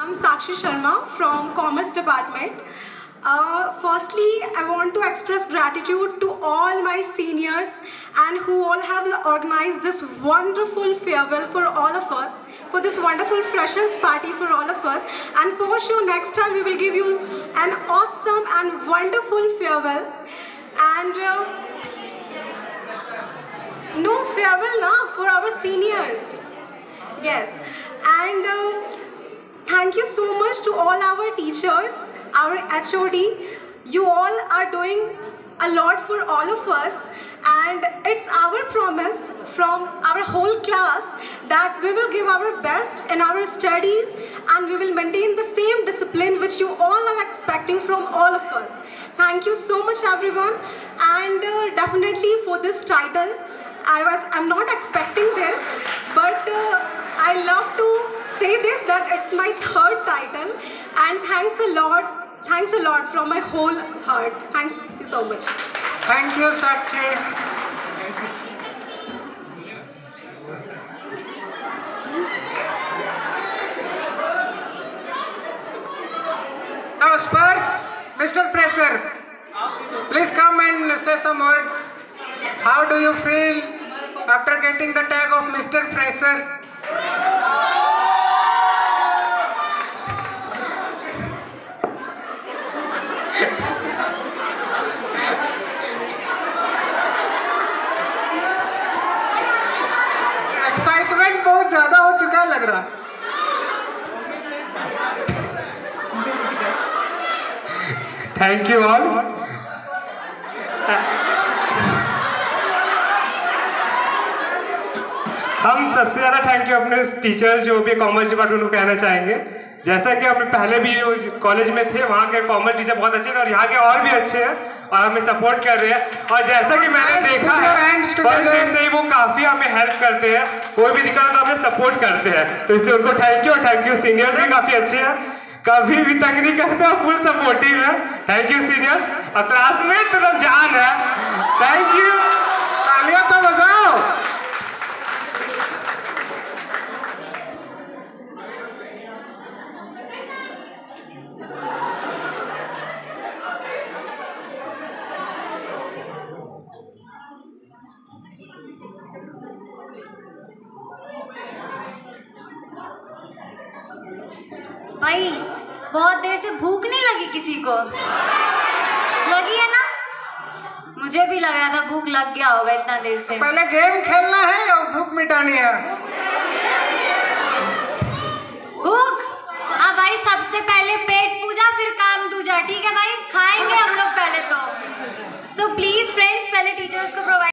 I'm Sakshi Sharma from Commerce Department. Firstly, I want to express gratitude to all my seniors and who all have organized this wonderful farewell for all of us, for this wonderful freshers party for all of us. And for sure, next time we will give you an awesome and wonderful farewell. And no farewell now for our seniors. Yes. And thank you so much to all our teachers, our HOD. You all are doing a lot for all of us, and it's our promise from our whole class that we will give our best in our studies and we will maintain the same discipline which you all are expecting from all of us. Thank you so much everyone, and definitely for this title, I'm not expecting this, but I love to say this that it's my third title, and thanks a lot from my whole heart. Thank you so much. Thank you, Sakshi. Now, Spurs, Mr. Fraser, please come and say some words. How do you feel after getting the tag of Mr. Fraser? Excitement बहुत ज्यादा हो चुका है लग रहा। Thank you all. हम सबसे ज़्यादा थैंक यू अपने टीचर्स जो भी कॉमर्स डिपार्टमेंट को कहना चाहेंगे। जैसा कि हम पहले भी उस कॉलेज में थे, वहाँ के कॉमर्स टीचर बहुत अच्छे थे और यहाँ के और भी अच्छे हैं और हमें सपोर्ट कर रहे हैं। और जैसा कि मैंने देखा है से ही वो काफ़ी हमें हेल्प करते हैं, कोई भी दिक्कत तो हमें सपोर्ट करते हैं, तो इसलिए उनको थैंक यू। और थैंक यू सीनियर्स भी काफ़ी अच्छे हैं, कभी भी तंग नहीं करते और फुल सपोर्टिव है। Thank you seniors. और क्लासमेट तो जान है। Thank you. तालियां तो बजाओ। भाई बहुत देर से भूख नहीं लगी किसी को? लगी है ना? मुझे भी लग रहा था भूख लग गया होगा इतना देर से। पहले गेम खेलना है और भूख मिटानी है। भूख